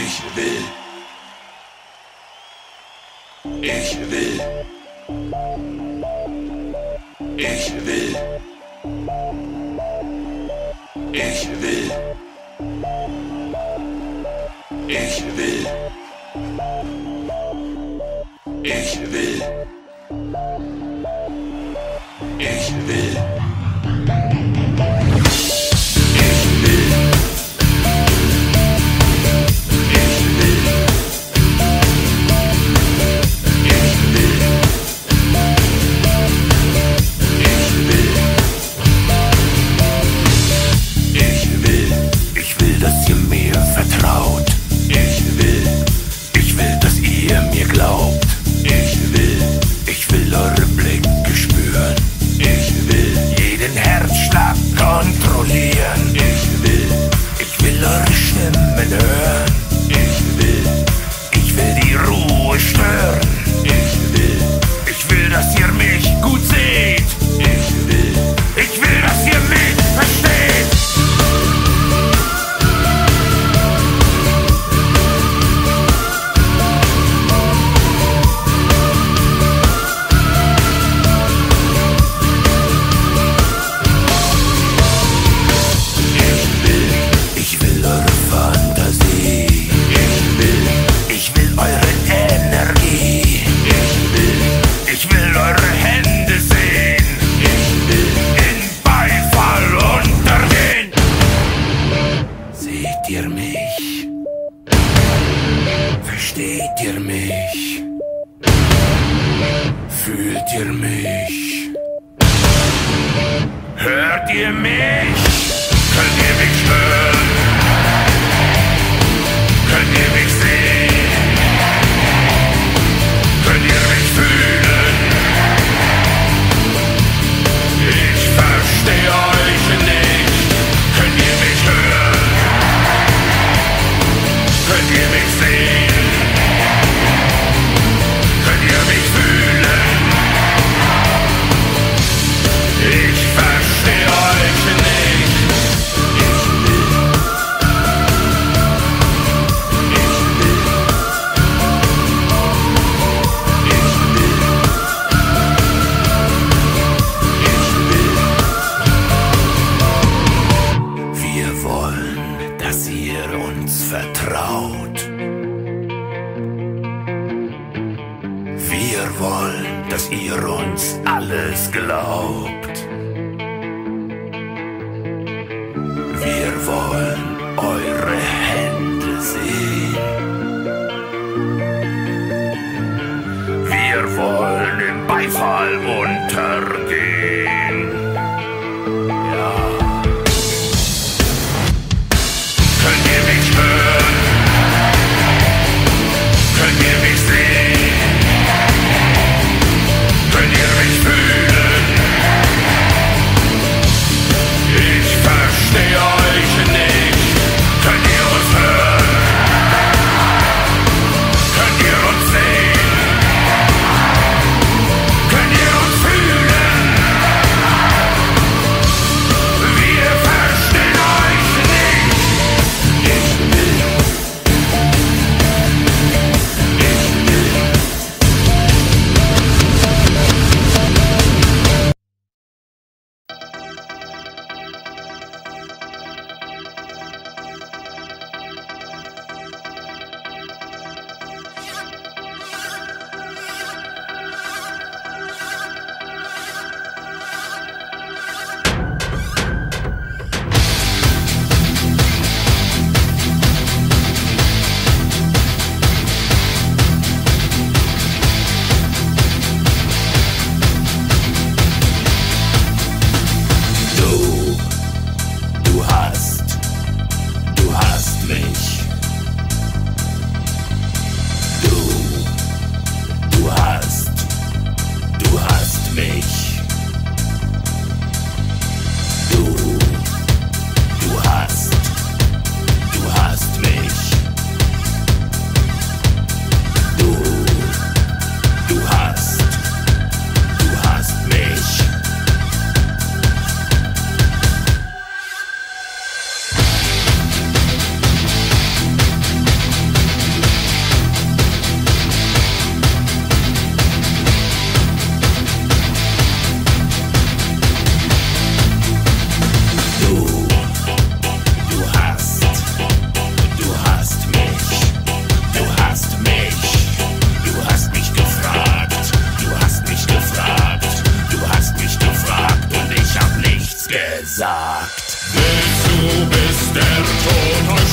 Ich will. Ich will. Ich will. Ich will. Ich will. Ich will. Ich will. Dass ihr mir vertraut. Ich will, dass ihr mir glaubt. Ich will eure Blicke spüren. Jeden Herzschlag kontrollieren. Ich will eure Stimmen hören. Ich will die Ruhe stören. Ich will, dass ihr mich gut seht. Ich will, dass ihr mich versteht. Versteht ihr mich? Fühlt ihr mich? Hört ihr mich? Könnt ihr mich hören? Könnt ihr mich sehen? Könnt ihr mich fühlen? Ich verstehe euch nicht. Könnt ihr mich hören? Könnt ihr mich sehen? Könnt ihr mich fühlen? Ich verstehe euch nicht. Wir wollen, dass ihr uns vertraut. Wir wollen, dass ihr uns alles glaubt. Wir wollen eure Hände sehen. Wir wollen im Beifall untergehen. Ja. Könnt ihr mich hören? Könnt ihr mich sehen? Könnt ihr mich fühlen? Ich verstehe euch nicht. Könnt ihr uns hören? Könnt ihr uns sehen? Könnt ihr uns fühlen?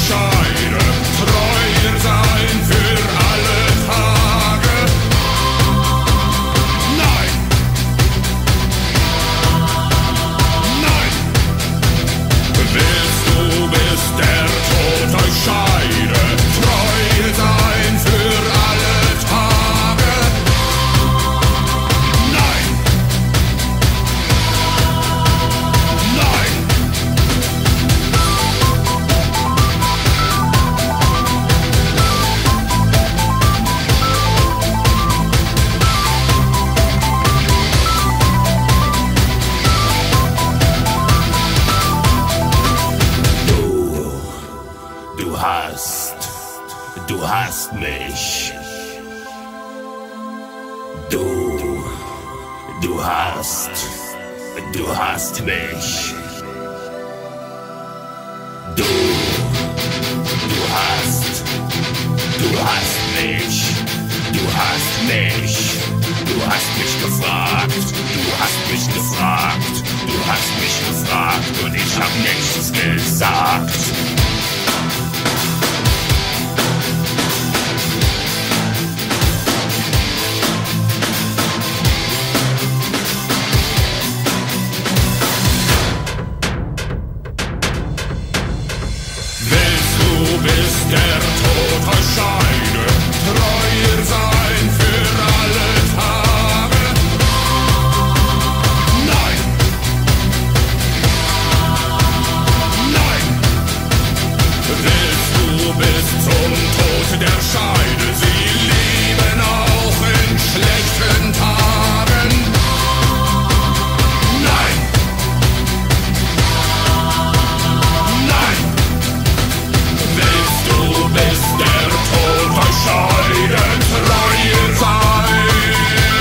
Scheide, treuer sein für alle Tage. Nein! Nein! Willst du bis der Tod euch scheide, treuer sein für alle Tage? Nein! Nein! Du hast mich. Du hast mich. Du hast mich. Du hast mich. Du hast mich gefragt. Du hast mich gefragt. Du hast mich gefragt und ich hab nichts gesagt. Bis der Tod euch scheide, treuer sein für alle Tage. Nein! Nein! Willst du bis zum Tod der Scheide sie lieben auch in schlechten Tagen? Nein! Nein! Willst du bis der Tod euch scheide, treuer sein?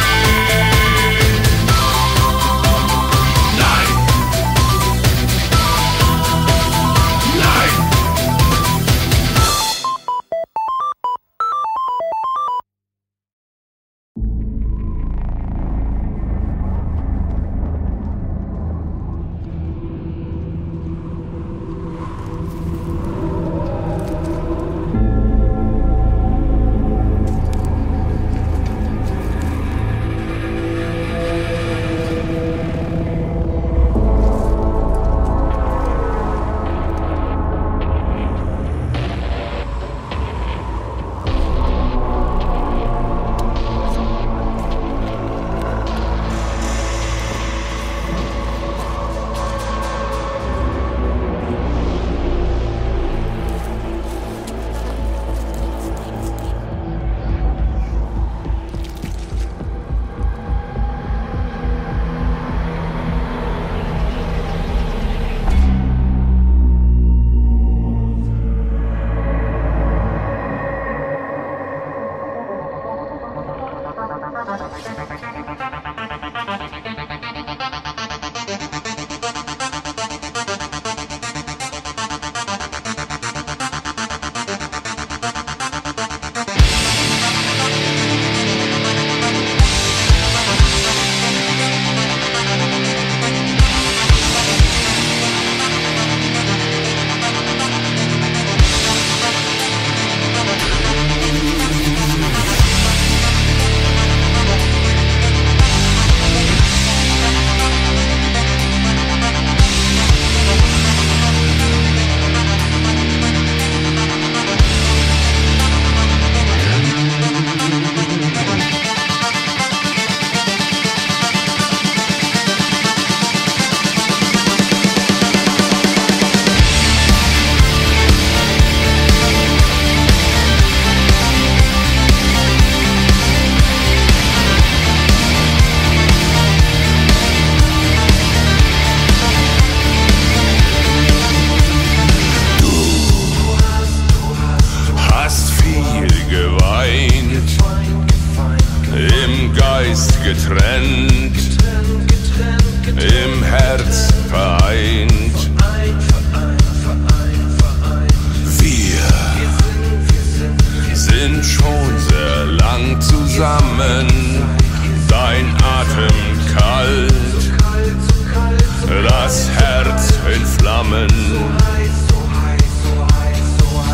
Nein! Nein! getrennt, im Herz vereint. Wir sind schon sehr lang zusammen, dein Atem kalt, das Herz in Flammen.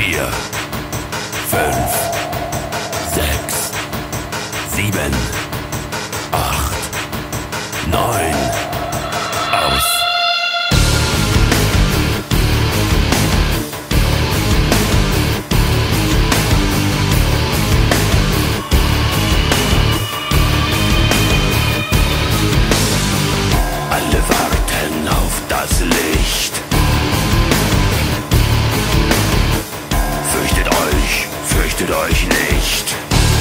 4, 5, 6, 7, 8, 9, aus. Alle warten auf das Licht. Fürchtet euch nicht.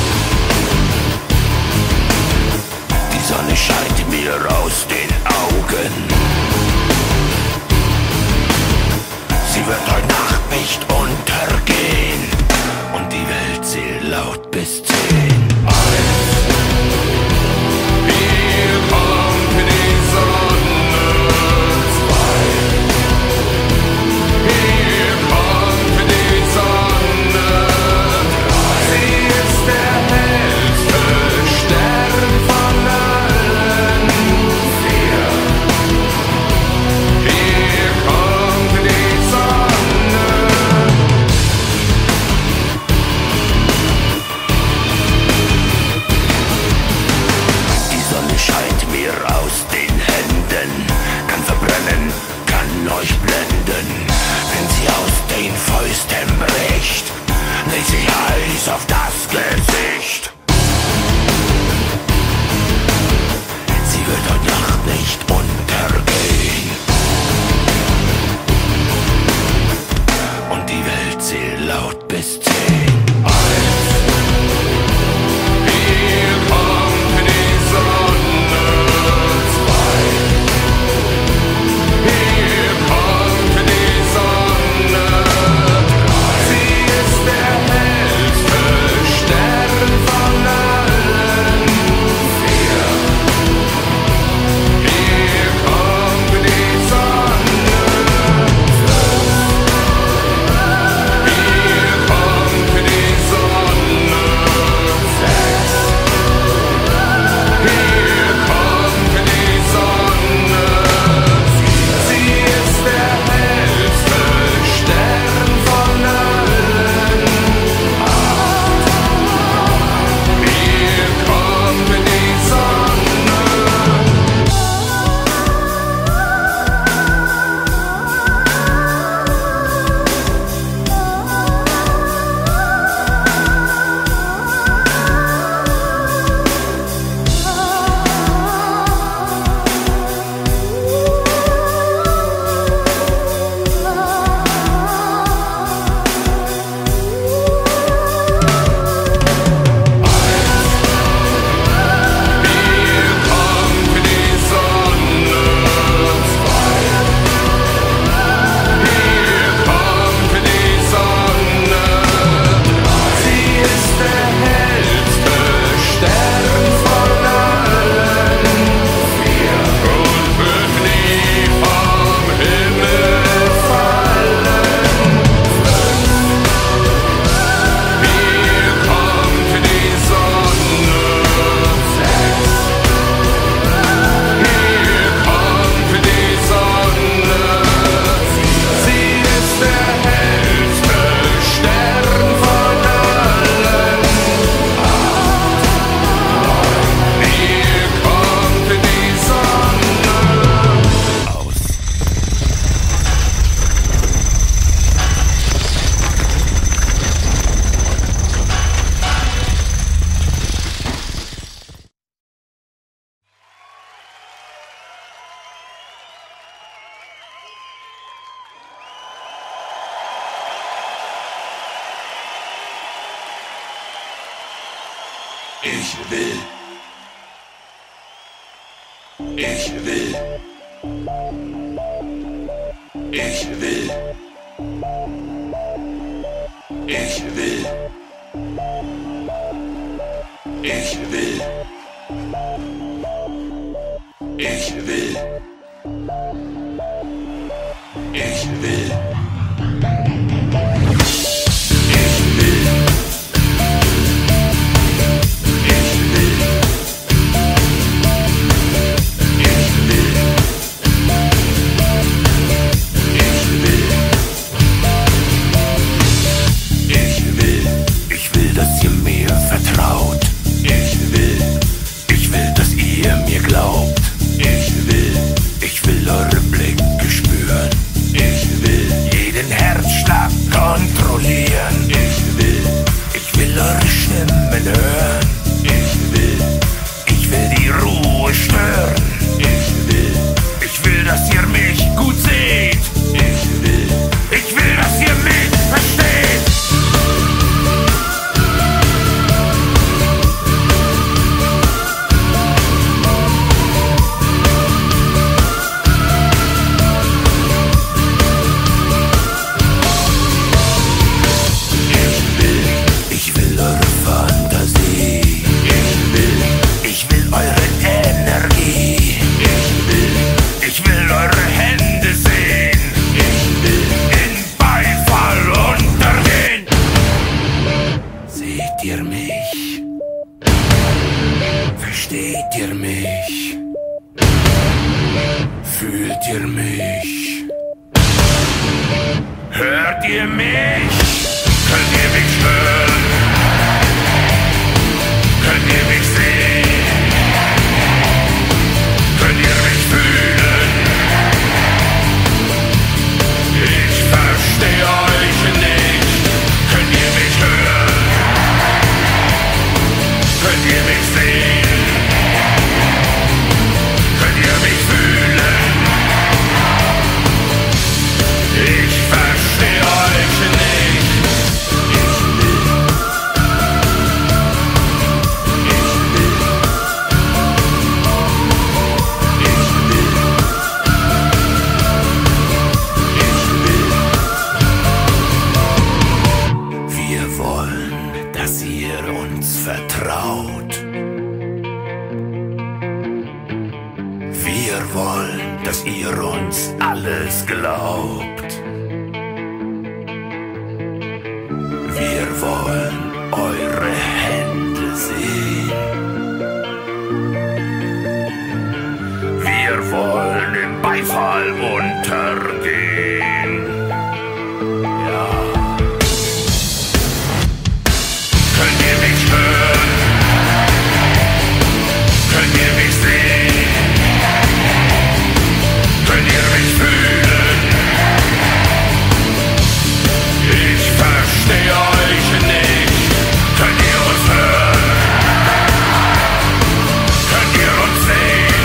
Die Sonne scheint mir aus den Augen. Sie wird heute Nacht nicht untergehen. Und die Welt zählt laut bis 10. Hier kommt die Sonne. 2. Hier kommt die Sonne. 3. Sie ist der hellste Stern von allen. 4. Hier kommt die Sonne. Die Sonne scheint mir aus den Händen, kann verbrennen, kann euch blenden. Wenn sie aus den Fäusten bricht, legt sich Eis auf das Gesicht. Sie wird heute Nacht nicht untergehen. Und die Welt zählt laut bis 10. Hier kommt die Sonne. 2. Hier kommt die Sonne. 3. Sie ist der hellste Stern von allen. 4. Hier kommt die Sonne. 5. Hier kommt die Sonne. 6. Hier kommt die Sonne. Sie ist der hellste Stern von allen. 8. Hier kommt die Sonne. Hier kommt die Sonne. 2. Hier kommt die Sonne. 3. Sie ist der hellste Stern von allen. 4. Und wird nie vom Himmel fallen. 5. Hier kommt die Sonne. 6. Hier kommt die Sonne. Sie ist der hellste Stern von allen. 8. 9. Hier kommt die Sonne. Aus. Ich will. Ich will. Ich will. Ich will. Ich will. Ich will. Ich will. ihr mich? Hört ihr mich? Könnt ihr mich hören? Könnt ihr mich sehen? Könnt ihr mich fühlen? Ich verstehe euch nicht. Könnt ihr mich hören? Könnt ihr mich sehen? Könnt ihr mich fühlen? Ich verstehe euch nicht. Wir wollen, dass ihr uns vertraut. Wir wollen, dass ihr uns alles glaubt. Wir wollen eure Hände sehen. Wir wollen im Beifall untergehen. Ja. Könnt ihr mich hören? Könnt ihr mich sehen? Könnt ihr mich fühlen? Ich verstehe euch nicht. Könnt ihr uns hören? Könnt ihr uns sehen?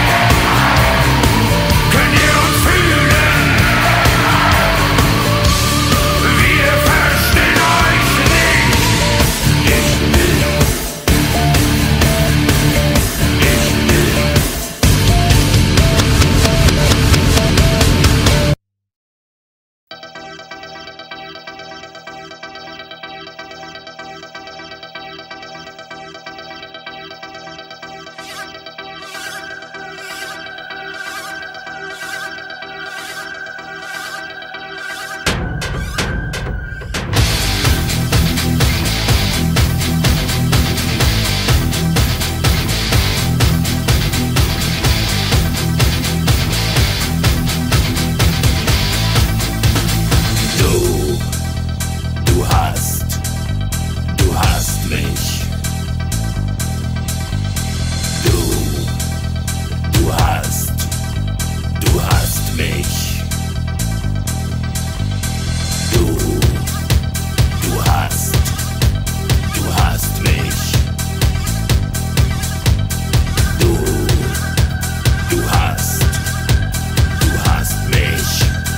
Könnt ihr uns fühlen? Wir verstehen euch nicht. Ich will. Du hast mich. Du hast mich. Du hast mich. Du hast mich.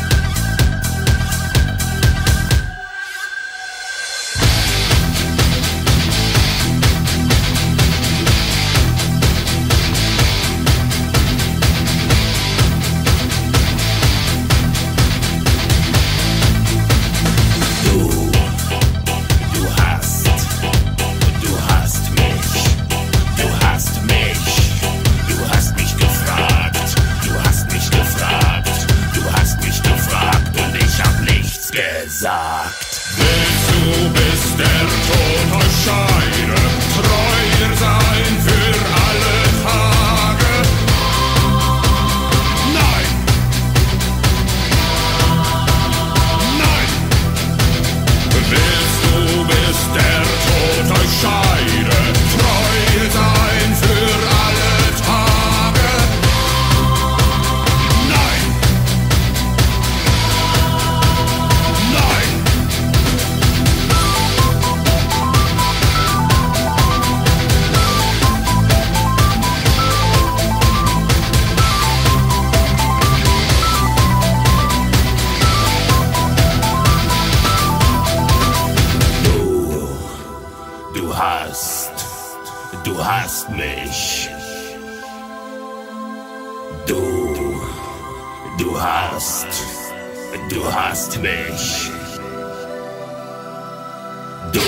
Gesagt. Willst du, bis der Tod euch scheide, treuer sein für alle Tage? Nein! Nein! Willst du, bis der Tod euch scheide, treuer sein für alle Tage? Nein! Nein! Du hast mich. Du hast mich. Du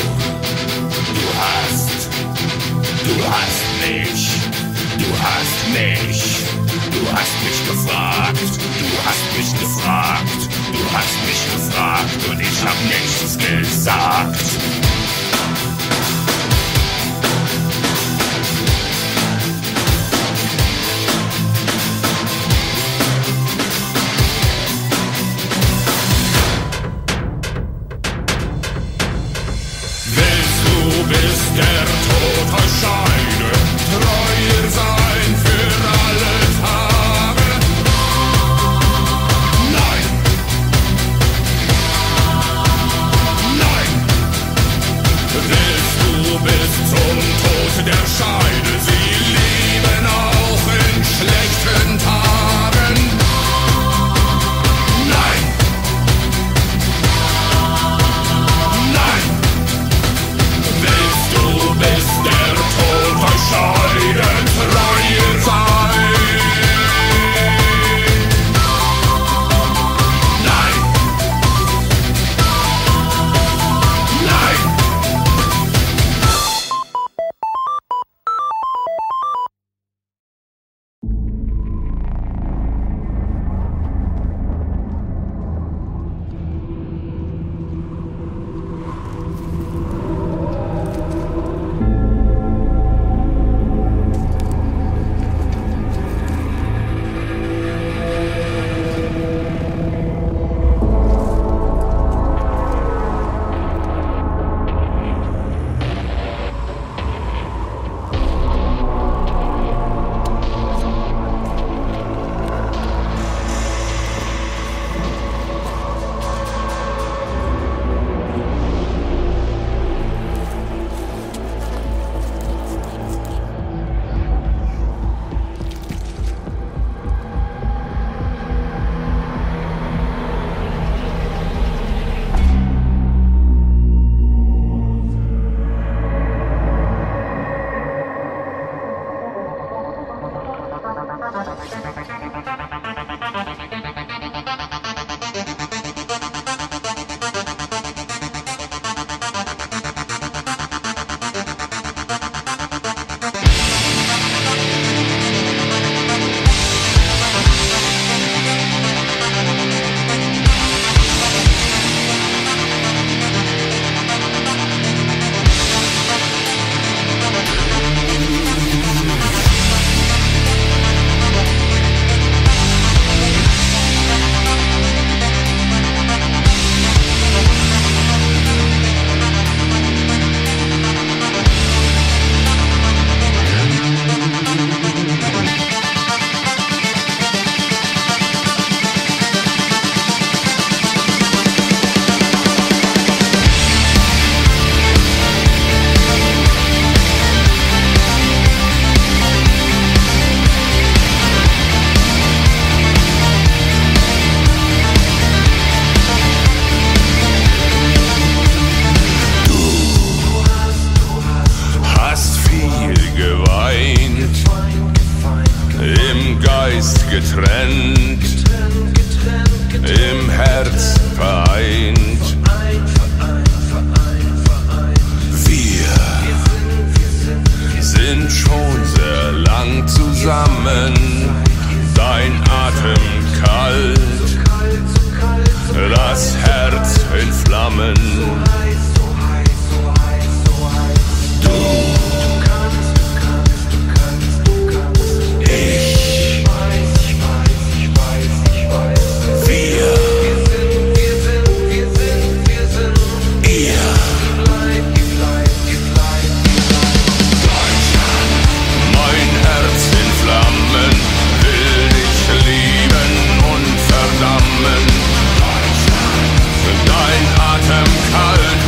hast mich. Du hast mich. Du hast mich gefragt. Du hast mich gefragt. Du hast mich gefragt und ich hab nichts gesagt. der Tod euch scheiden, treuer sein für alle Tage. Nein, nein, willst du bis zum Tod der Scheide sie lieben auch in schlechten Tagen? Nein, nein, willst du bis der Tod euch scheiden, treuer sein? Nein, nein. Getrennt, im Herz vereint. Wir sind schon sehr lang zusammen, dein Atem kalt, das Herz in Flammen. Dein Atem kalt.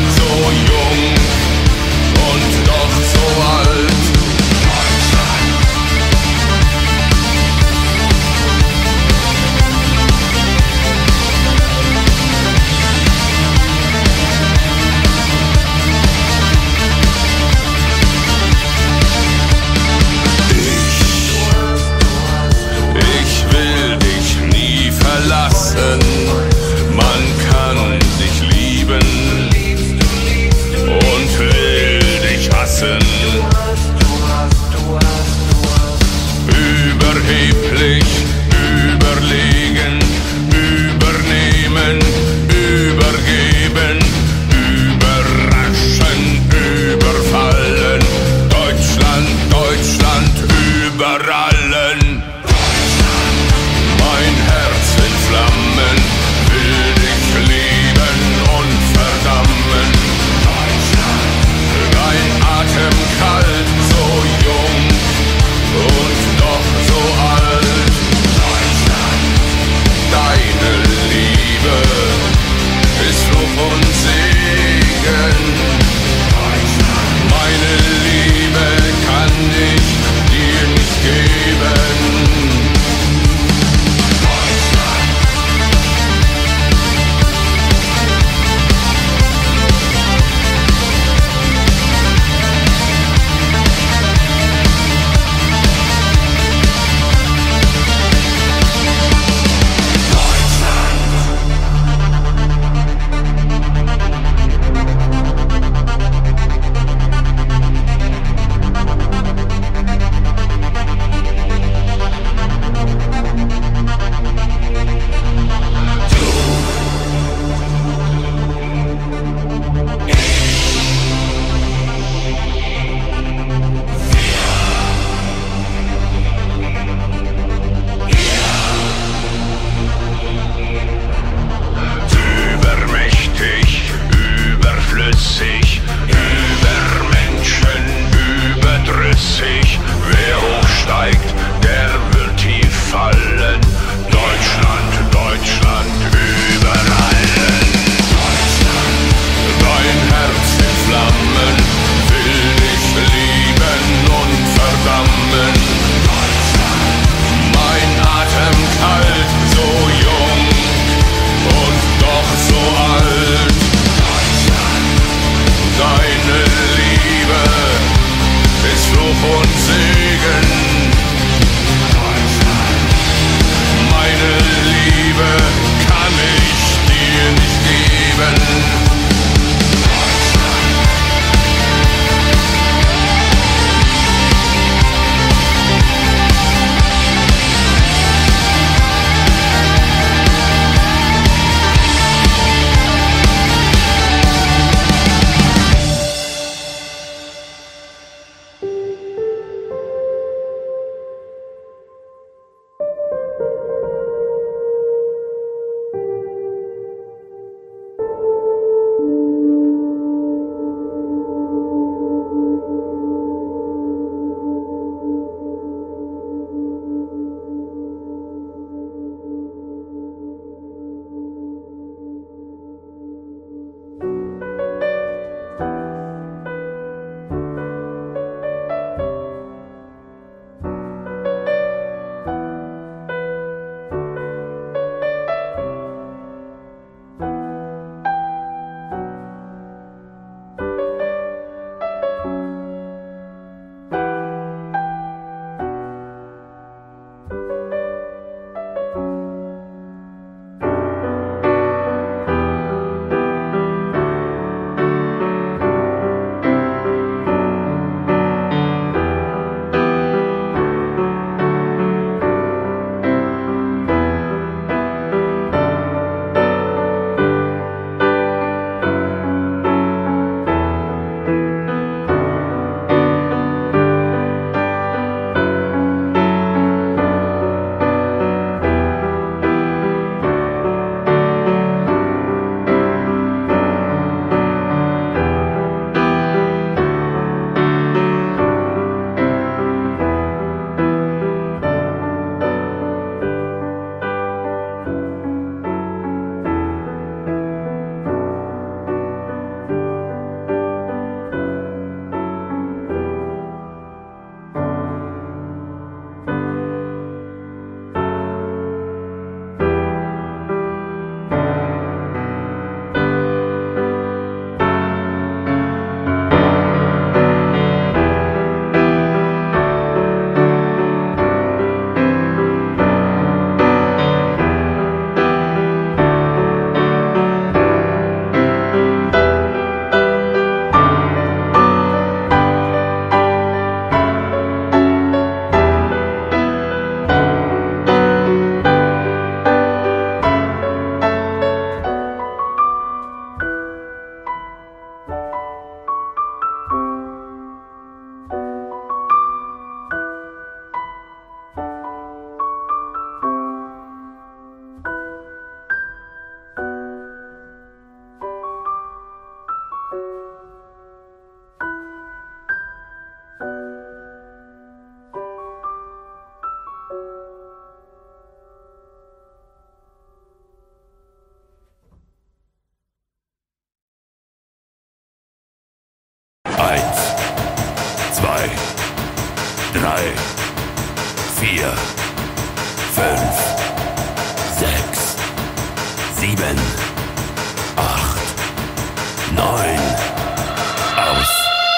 1, 2, 3, 4, 5, 6, 7, 8, 9, aus.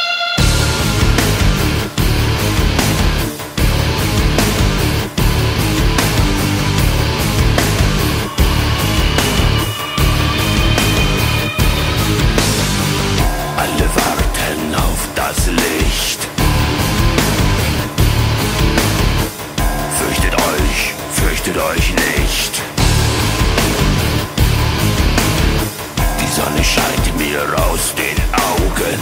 Alle warten auf das Licht. Fürchtet euch nicht. Die Sonne scheint mir aus den Augen.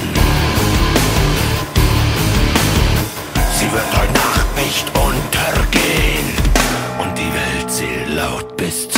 Sie wird heute Nacht nicht untergehen. Und die Welt zählt laut bis